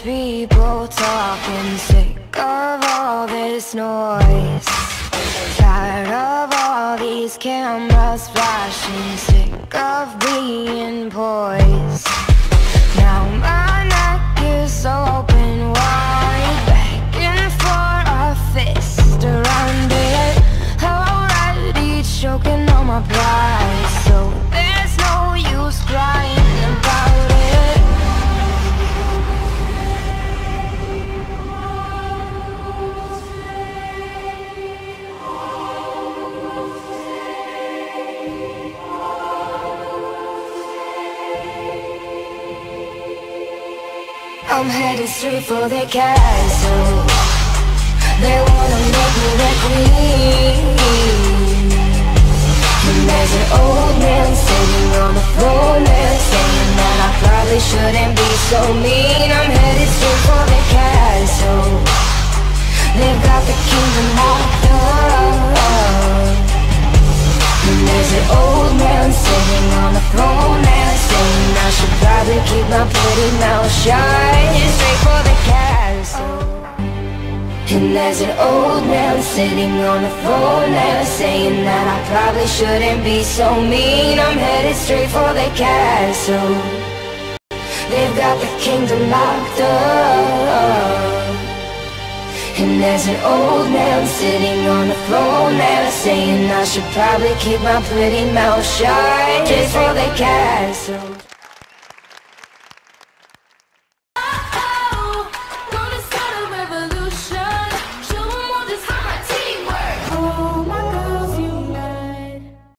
people talking, sick of all this noise, tired of all these cameras flashing, sick of being poised. Now my neck is open wide, begging for a fist around it, already choking on my pride, so there's no use crying about it. I'm headed straight for the castle. They wanna make me their queen. And there's an old man sitting on the throne there, saying that I probably shouldn't be so mean. I'm headed straight for the castle. They've got the kingdom locked up. And there's an old man sitting on the throne there, saying I should probably keep my pretty mouth shut. Straight for the castle. And there's an old man sitting on the throne there, saying that I probably shouldn't be so mean. I'm headed straight for the castle. They've got the kingdom locked up. And there's an old man sitting on the throne there, saying I should probably keep my pretty mouth shut. Just for the castle.